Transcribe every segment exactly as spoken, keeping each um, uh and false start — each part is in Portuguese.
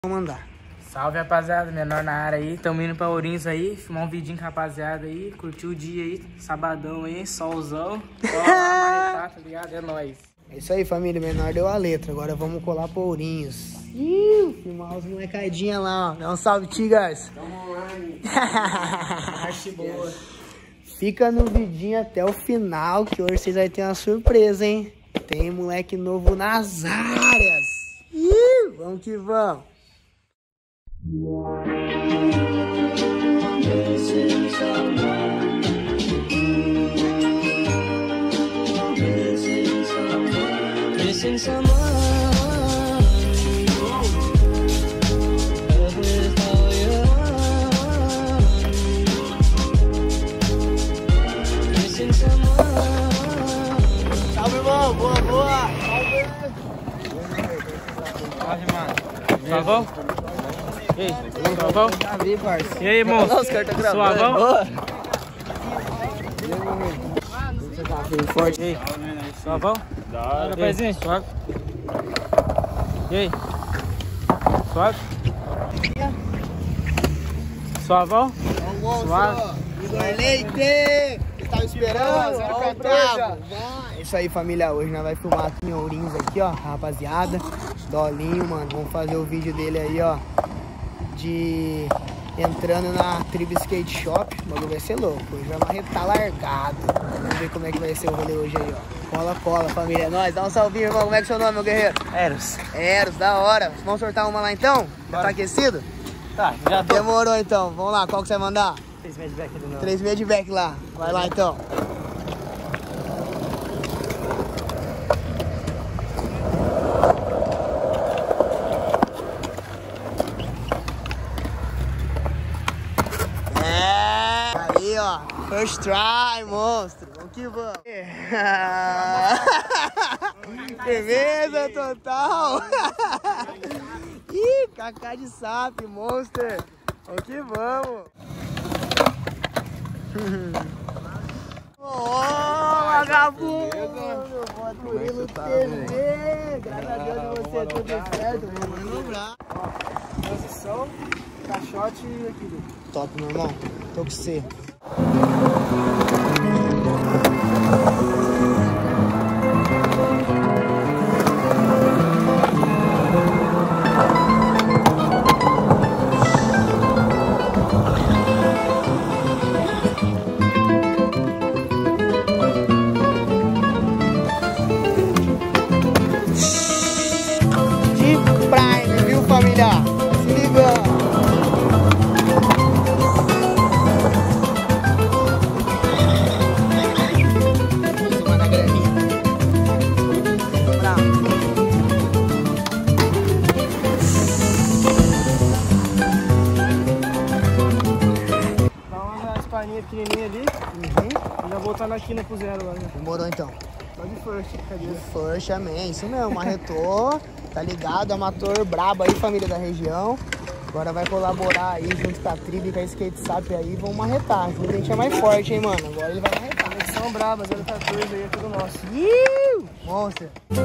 Vou mandar. Salve, rapaziada, menor na área aí, tamo indo pra Ourinhos aí, filmar um vidinho com a rapaziada aí, curtir o dia aí, sabadão aí, solzão, cola lá, marretar, tá ligado? É nóis. É isso aí, família, menor deu a letra, agora vamos colar pra Ourinhos. Ih, filmar os molecadinha lá, ó, dá um salve, Tigers. Tamo online. Arte boa. Fica no vidinho até o final, que hoje vocês vão ter uma surpresa, hein? Tem moleque novo nas áreas. Ih, vamos que vamos. Missing someone. Missing someone. Missing someone. With all your heart. Missing someone. Salve, irmão. Boa, boa. Salve, mano. Suavão? E aí, suavão? E aí, moço? Suavão? Forte. E aí, suavão? Da hora. Rapazinho, suave. E aí? Suave? Suavão? Suave. Igor Leite! Você tava esperando? Ó, o bravo. É isso aí, família. Hoje nós vamos filmar aqui em Ourinhos, aqui, ó, rapaziada. Dolinho, mano. Vamos fazer o vídeo dele aí, ó. De entrando na Tribo Skate Shop. O bagulho vai ser louco. Hoje vai marretar largado. Vamos ver como é que vai ser o rolê hoje aí, ó. Cola, cola, família. É nóis. Dá um salvinho, irmão. Como é que é o seu nome, meu guerreiro? Eros. Eros, da hora. Vamos sortar uma lá então? Já Bora. tá aquecido? Tá, já tô. Demorou então. Vamos lá. Qual que você vai mandar? Três medback ali não. Três medback lá. Vai lá então. É. Aí, ó. First try, monstro. Vamos que vamos. Firmeza total. Ih, cacá de sapo, monster. Vamos que vamos. Ó, vagabundo! Murilo T V! Graças a Deus de você, tudo certo, vamos lembrar. Posição, caixote e equilíbrio. Top, meu irmão. Tô com você. Se liga! Na graninha. Bravo. Dá uma espaninha pequenininha ali. Uhum. E já voltar na quina pro zero lá, né? Demorou então. Só de first, cadê? First, amém. Isso mesmo, marretou. Tá ligado? Amador brabo aí, família da região. Agora vai colaborar aí junto com a tribo e com a Skate Sap aí. Vamos marretar. A gente é mais forte, hein, mano? Agora ele vai marretar. Conexão braba, zero quatorze aí é tudo nosso. Iu! Monster.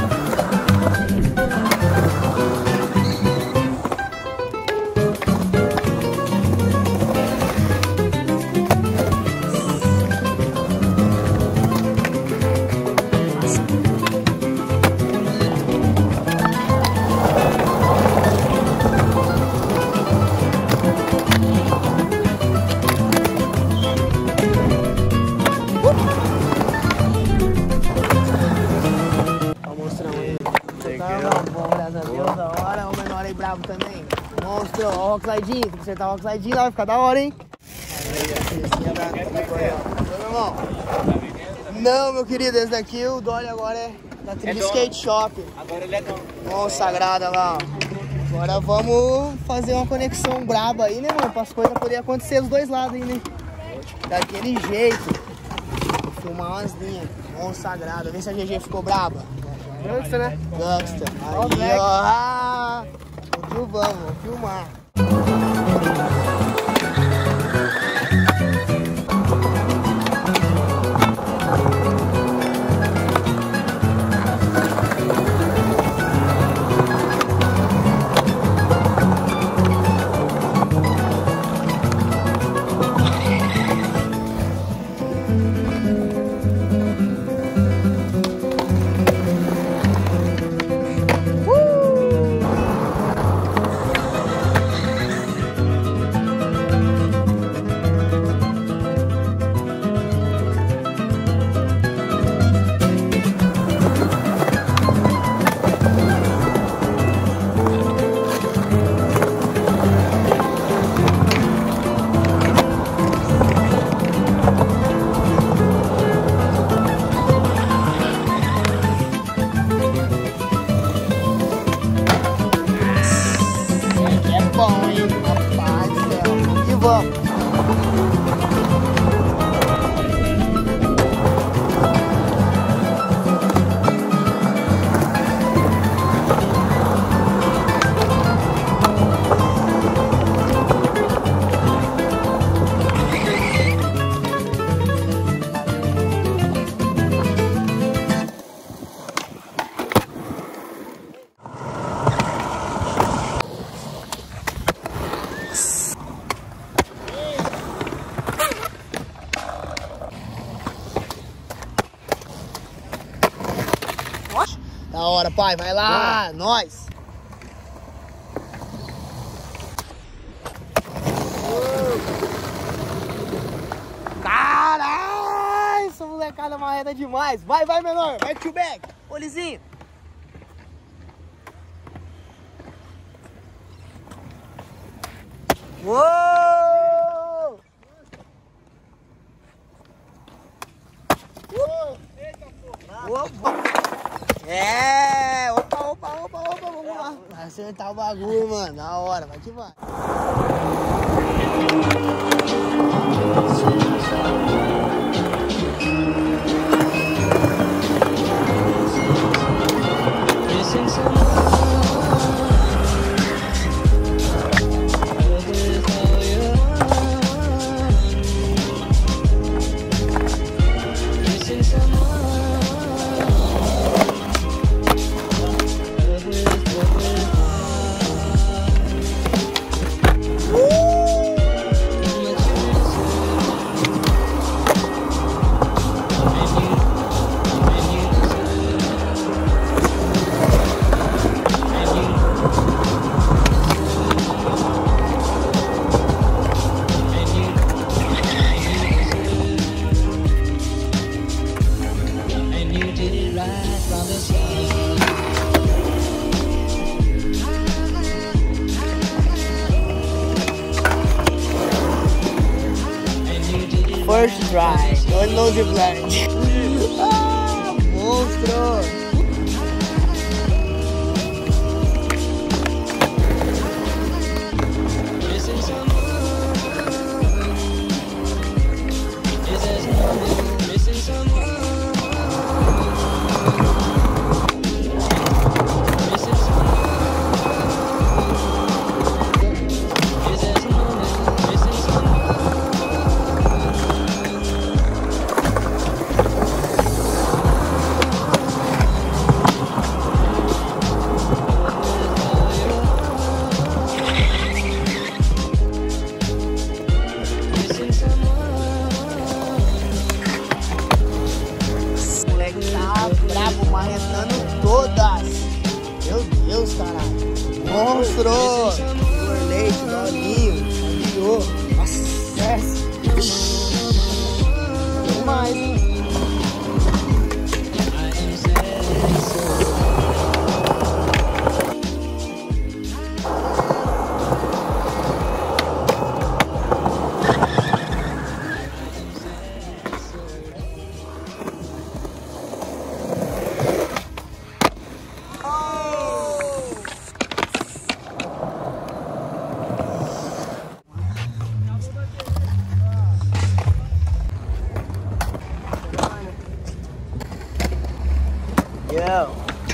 Bravo também. Monstro, ó o Rockslidinho. Se você tá o Rockslidinho lá, vai ficar da hora, hein? Meu irmão. Não, meu querido, esse daqui, o Dolly agora é da Tribo Skate Shop. Agora ele é dono. Nossa, sagrada lá, ó. Agora vamos fazer uma conexão braba aí, né, mano? Para as coisas poderem acontecer dos dois lados aí, né? Daquele jeito. Vou filmar umas linhas. Nossa, sagrada. Vê se a G G ficou braba. Gangsta, né? Gangsta. Aí, ó. Vamos, vamos filmar. pai. Vai lá, nós. Caralho, essa molecada marreta demais. Vai, vai, menor. Vai, tio back. Polizinho. Uou! Uou! Opa! É! Opa, opa, opa, opa, vamos lá. Vai acertar o bagulho, mano. Da hora, vai que vai. Missing someone. First try, God knows your blind. Ah, monstro! Missing someone. Is there someone missing someone? Missing someone. Is there someone missing someone? O moleque tá bravo, marretando todas. Meu Deus, caralho. Monstro! Igor Leite, Dolinho, Andiô. Nossa, esquece. Demais, hein? Yo.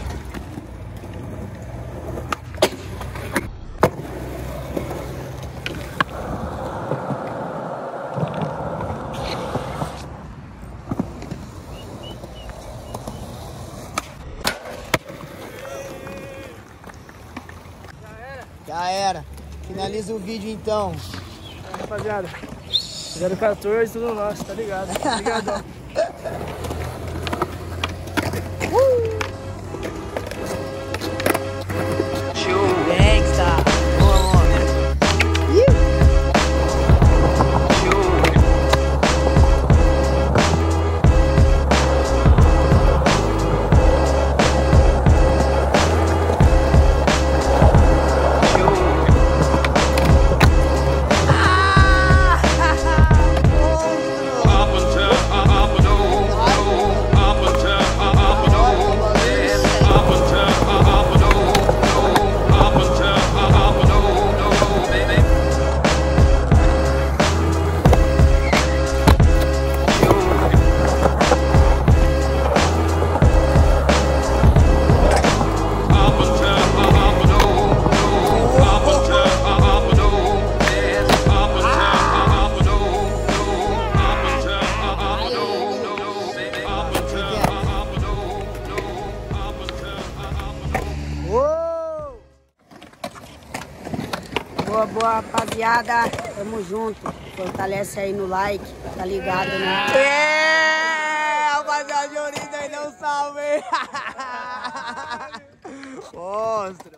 Já era. Finaliza o vídeo então. É, rapaziada, zero quatorze, tudo nosso, tá ligado? Obrigadão. Gangsta. Boa, boa, rapaziada. Tamo junto. Fortalece aí no like, tá ligado, né? É, rapaziada, Jorinho aí não salve. Monstro.